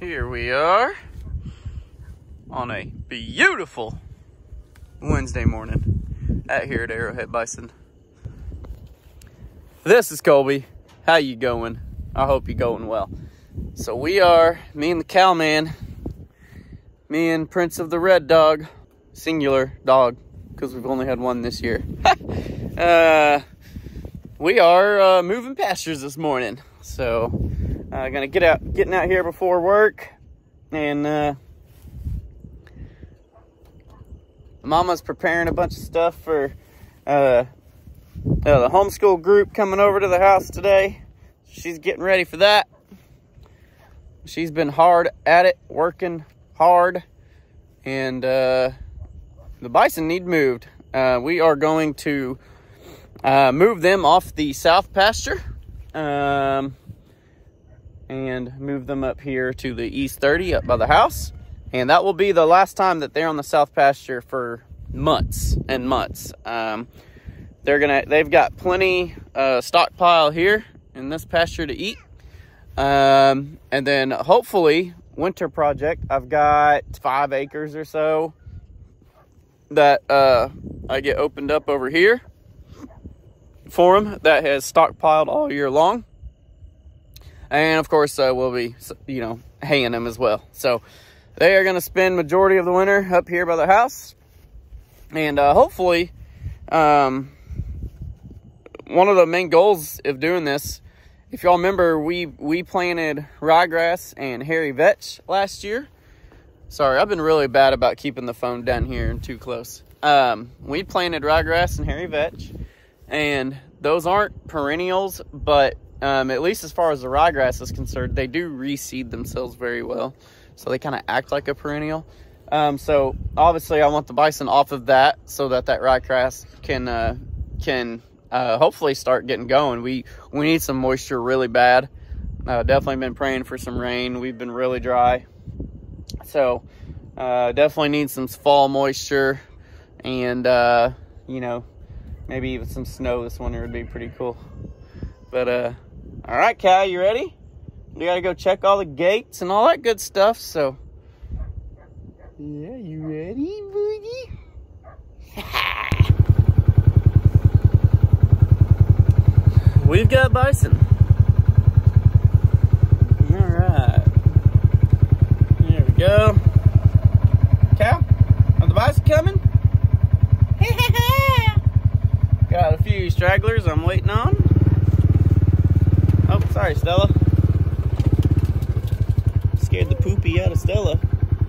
Here we are on a beautiful Wednesday morning here at Arrowhead Bison. This is Colby. How you going? I hope you're going well. So we are, me and the cowman, me and Prince of the Red Dog, singular dog, because we've only had one this year. We are moving pastures this morning. So getting out here before work, and Mama's preparing a bunch of stuff for the homeschool group coming over to the house today. She's getting ready for that. She's been hard at it, working hard, and the bison need moved. We are going to move them off the south pasture and move them up here to the east 30 up by the house. And that will be the last time that they're on the south pasture for months and months. They've got plenty stockpile here in this pasture to eat. And then hopefully winter project, I've got 5 acres or so that I get opened up over here for them that has stockpiled all year long. And of course we'll be, haying them as well. So they are going to spend majority of the winter up here by the house. And hopefully, one of the main goals of doing this, if y'all remember, we planted ryegrass and hairy vetch last year. Sorry, I've been really bad about keeping the phone down here and too close. We planted ryegrass and hairy vetch, and those aren't perennials, but at least as far as the ryegrass is concerned, they do reseed themselves very well. So they kind of act like a perennial. So obviously I want the bison off of that so that ryegrass can hopefully start getting going. We need some moisture really bad. Definitely been praying for some rain. We've been really dry. So definitely need some fall moisture, and maybe even some snow this winter would be pretty cool. But all right, Cal, you ready? We gotta go check all the gates and all that good stuff. So yeah, you ready, booty? We've got bison. All right, there we go. Cal, are the bison coming? Got a few stragglers I'm waiting on. Oh, sorry, Stella. Scared the poopy out of Stella.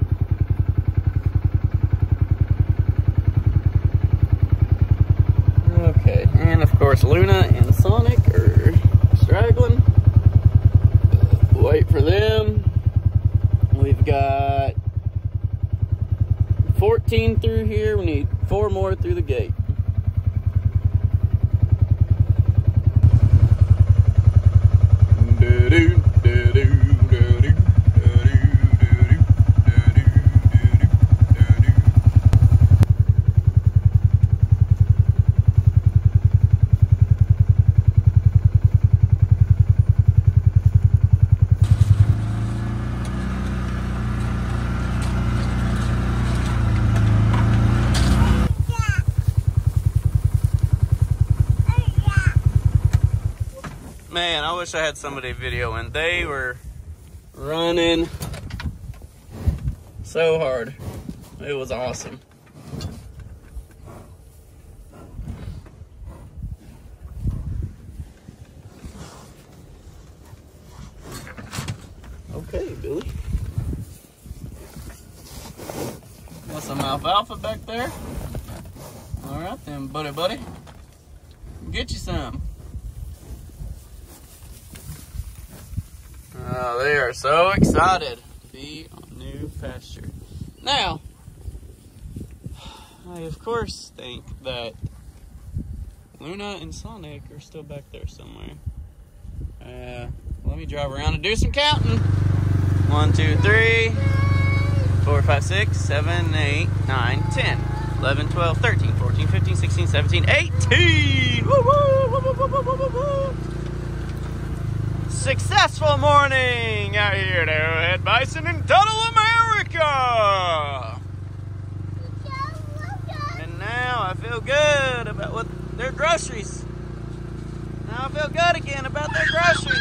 Okay, and of course Luna and Sonic are straggling. Wait for them. We've got 14 through here. We need 4 more through the gate. Man, I wish I had somebody videoing. They were running so hard. It was awesome. Okay, Billy. Got some alfalfa back there. All right then, buddy. Get you some. They are so excited to be on new pasture. Now, I of course think that Luna and Sonic are still back there somewhere. Let me drive around and do some counting. 1, 2, 3, 4, 5, 6, 7, 8, 9, 10, 11, 12, 13, 14, 15, 16, 17, 18. Woo, woo, woo, woo, woo, woo, woo, woo. Successful morning out here at Arrowhead Bison in Tuttle, America. And now I feel good about what their groceries. Now I feel good again about their groceries.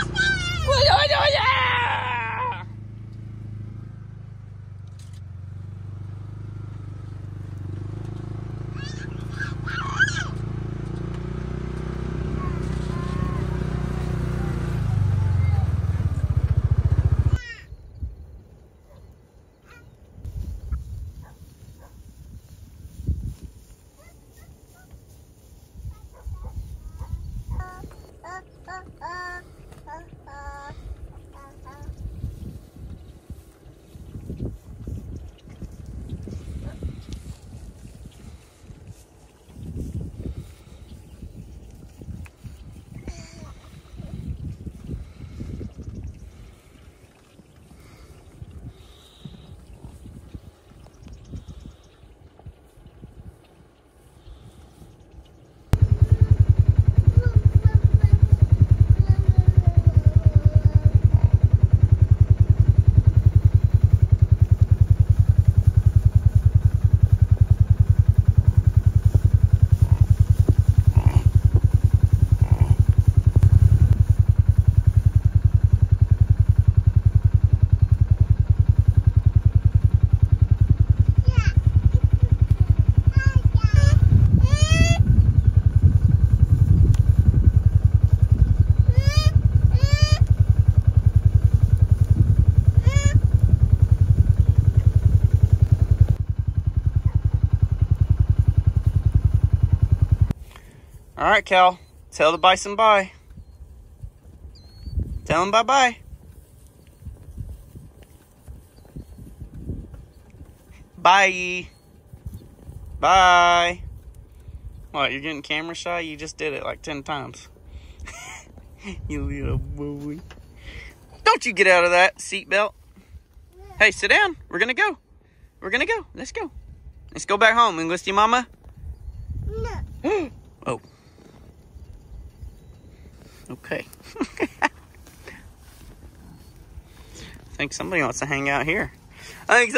All right, Cal, tell the bison bye. Tell him bye-bye. Bye. Bye. What, you're getting camera shy? You just did it like 10 times. You little boy. Don't you get out of that seatbelt. Hey, sit down. We're gonna go. We're gonna go. Let's go. Let's go back home and listen to your mama. No. Oh. Okay. I think somebody wants to hang out here. Good.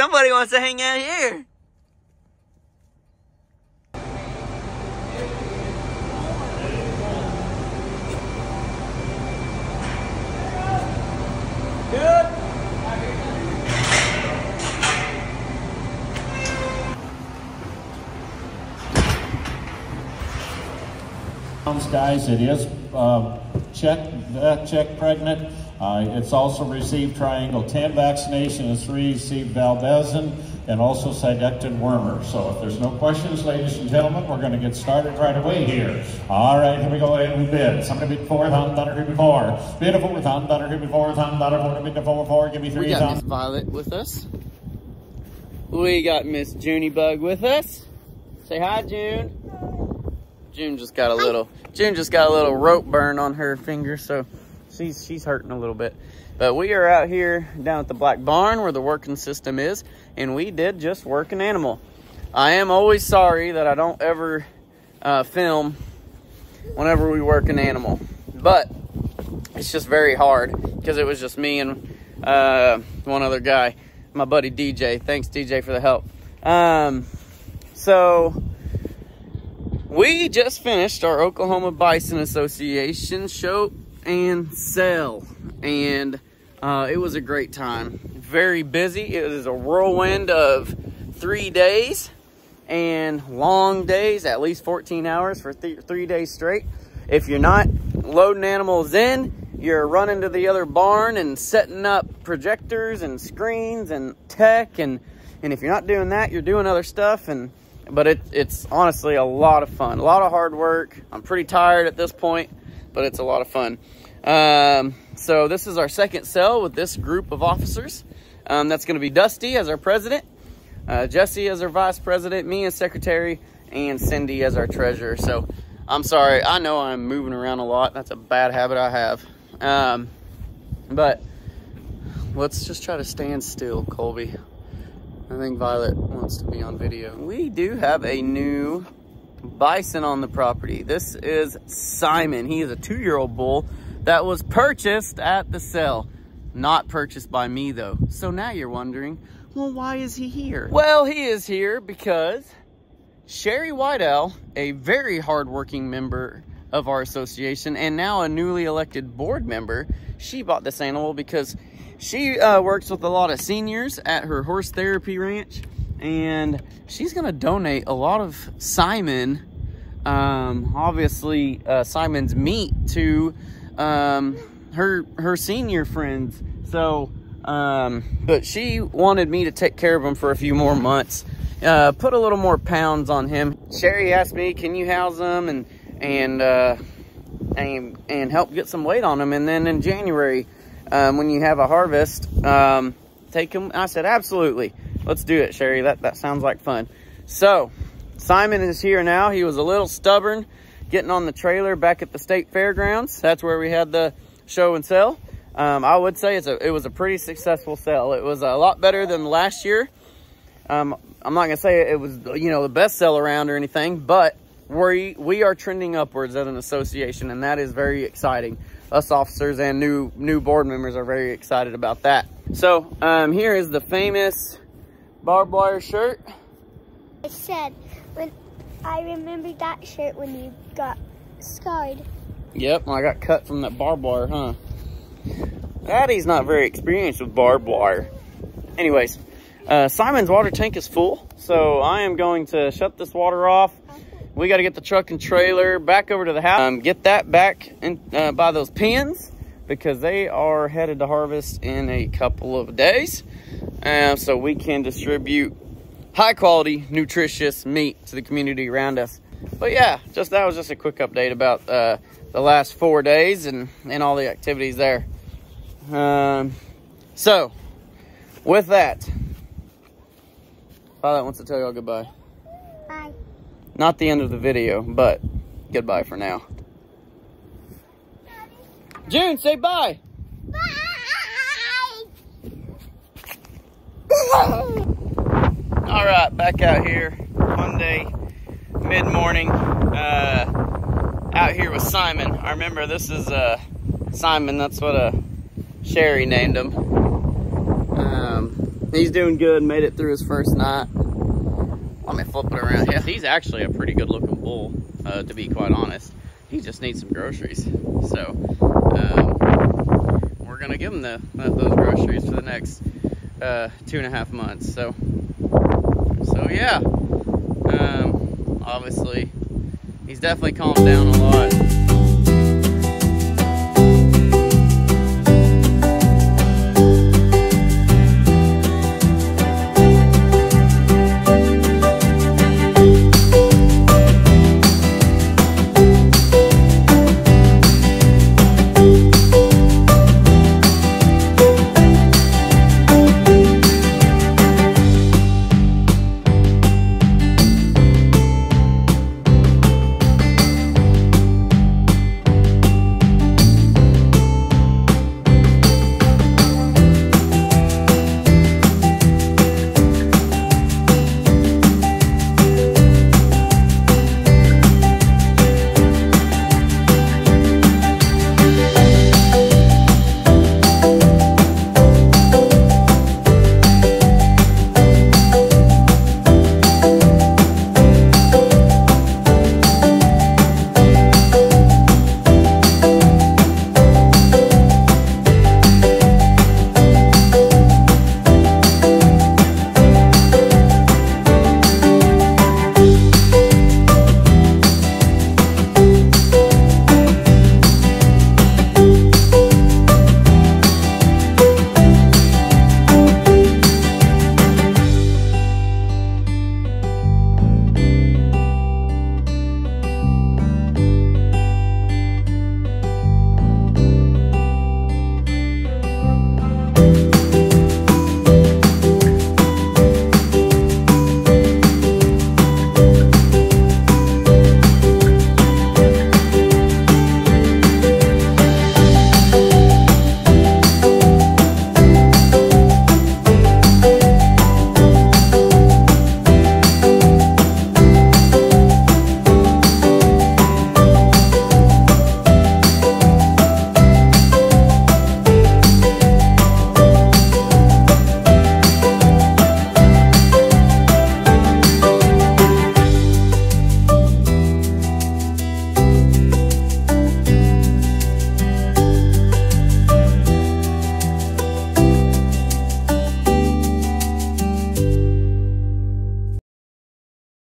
Guys, it is check pregnant. It's also received triangle 10 vaccination. It's received valbezin and also cydectin wormer. So if there's no questions, ladies and gentlemen, we're going to get started right away here. All right, here we go. And we bid. Somebody bid 4, $100 before. Bid a 4, $100 before, $100 bid 4, give me 3. We got Miss Violet with us. We got Miss Junebug with us. Say hi, June. June just got a little rope burn on her finger, so she's hurting a little bit. But we are out here down at the Black Barn where the working system is, and we did just work an animal. I am always sorry that I don't ever film whenever we work an animal, but it's just very hard because it was just me and one other guy, my buddy DJ. Thanks, DJ, for the help. So we just finished our Oklahoma Bison Association show and sell, and it was a great time. Very busy. It was a whirlwind of 3 days and long days, at least 14 hours for 3 days straight. If you're not loading animals in, you're running to the other barn and setting up projectors and screens and tech, and if you're not doing that, you're doing other stuff. But it's honestly a lot of fun, a lot of hard work. I'm pretty tired at this point, but it's a lot of fun. So this is our second cell with this group of officers. That's going to be Dusty as our president, Jesse as our vice president, me as secretary, and Cindy as our treasurer. So I'm sorry, I know I'm moving around a lot. That's a bad habit I have. But let's just try to stand still, Colby. I think Violet wants to be on video. We do have a new bison on the property. This is Simon. He is a 2-year-old bull that was purchased at the sale. Not purchased by me though. So now you're wondering, well, why is he here? Well, he is here because Sherry White Owl, a very hardworking member of our association and now a newly elected board member, she bought this animal because she works with a lot of seniors at her horse therapy ranch, and she's gonna donate a lot of Simon, obviously Simon's meat, to her senior friends. So but she wanted me to take care of him for a few more months, put a little more pounds on him. Sherry asked me, can you house him and help get some weight on him, and then in January when you have a harvest, take him. I said, absolutely, let's do it, Sherry. That sounds like fun. So Simon is here now. He was a little stubborn getting on the trailer back at the state fairgrounds. That's where we had the show and sell. I would say it was a pretty successful sale. It was a lot better than last year. I'm not gonna say it was, you know, the best sell around or anything, but we are trending upwards as an association, and that is very exciting. Us officers and new board members are very excited about that. So here is the famous barbed wire shirt. I said, when I remember that shirt when you got scarred. Yep, I got cut from that barbed wire, huh? Daddy's not very experienced with barbed wire. Anyways, Simon's water tank is full, so I am going to shut this water off. We got to get the truck and trailer back over to the house, get that back in, by those pens, because they are headed to harvest in a couple of days, so we can distribute high quality, nutritious meat to the community around us. But yeah, that was just a quick update about the last 4 days and all the activities there. So with that, Violet wants to tell y'all goodbye. Bye. Not the end of the video, but goodbye for now. June, say bye. Bye. All right, back out here, Monday, mid-morning, out here with Simon. I remember this is Simon, that's what Sherry named him. He's doing good, made it through his first night. Let me flip it around. Yeah, he's actually a pretty good looking bull, to be quite honest. He just needs some groceries. So we're gonna give him those groceries for the next 2.5 months. So yeah, obviously he's definitely calmed down a lot.